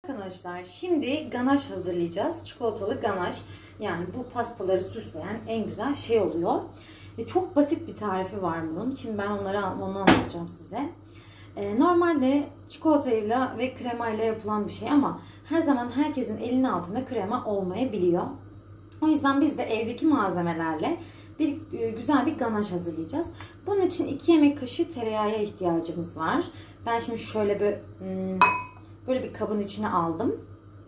Arkadaşlar şimdi ganaj hazırlayacağız. Çikolatalı ganaj. Yani bu pastaları süsleyen en güzel şey oluyor. Çok basit bir tarifi var bunun. Şimdi ben onu anlatacağım size. Normalde çikolatayla ve kremayla yapılan bir şey ama her zaman herkesin elinin altında krema olmayabiliyor. O yüzden biz de evdeki malzemelerle güzel bir ganaj hazırlayacağız. Bunun için 2 yemek kaşığı tereyağıya ihtiyacımız var. Ben şimdi şöyle böyle bir kabın içine aldım.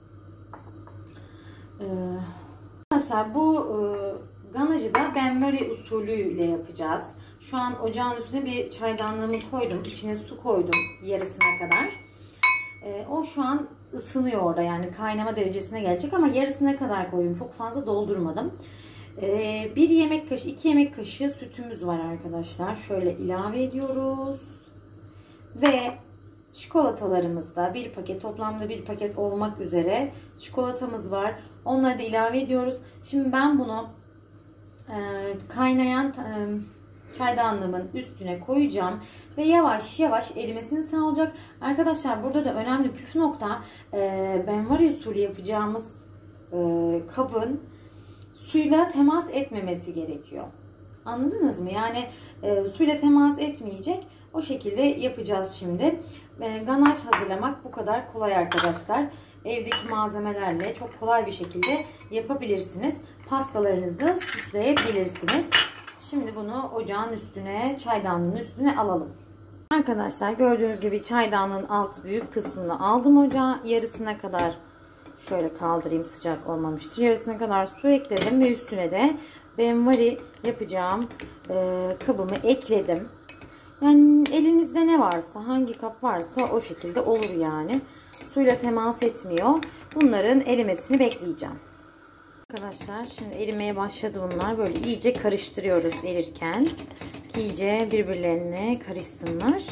Arkadaşlar bu ganajı da benmari usulüyle yapacağız. Şu an ocağın üstüne bir çaydanlığımı koydum. İçine su koydum yarısına kadar. O şu an ısınıyor orada, yani kaynama derecesine gelecek ama yarısına kadar koydum. Çok fazla doldurmadım. 1 yemek kaşığı, 2 yemek kaşığı sütümüz var arkadaşlar. Şöyle ilave ediyoruz. Ve çikolatalarımızda bir paket, toplamda bir paket olmak üzere çikolatamız var. Onları da ilave ediyoruz. Şimdi ben bunu kaynayan çaydanlığımın üstüne koyacağım ve yavaş yavaş erimesini sağlayacak. Arkadaşlar burada da önemli püf nokta, benvari usulü yapacağımız kabın suyla temas etmemesi gerekiyor. Anladınız mı? Yani suyla temas etmeyecek. O şekilde yapacağız şimdi. Ganaj hazırlamak bu kadar kolay arkadaşlar. Evdeki malzemelerle çok kolay bir şekilde yapabilirsiniz. Pastalarınızı süsleyebilirsiniz. Şimdi bunu ocağın üstüne, çaydanlığın üstüne alalım. Arkadaşlar gördüğünüz gibi çaydanlığın alt büyük kısmını aldım ocağa. Yarısına kadar şöyle kaldırayım, sıcak olmamıştır. Yarısına kadar su ekledim ve üstüne de benvari yapacağım kabımı ekledim. Yani elinizde ne varsa, hangi kap varsa o şekilde olur yani. Suyla temas etmiyor. Bunların erimesini bekleyeceğim. Arkadaşlar şimdi erimeye başladı bunlar. Böyle iyice karıştırıyoruz erirken. Ki iyice birbirlerine karışsınlar.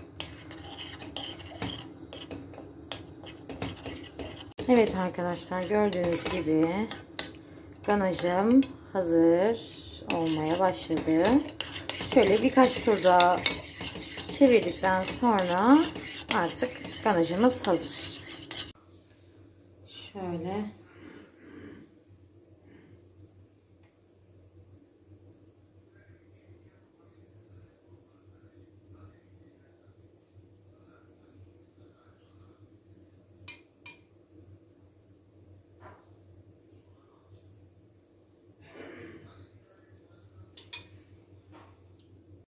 Evet arkadaşlar, gördüğünüz gibi ganajım hazır olmaya başladı. Şöyle birkaç tur daha çevirdikten sonra artık ganajımız hazır. Şöyle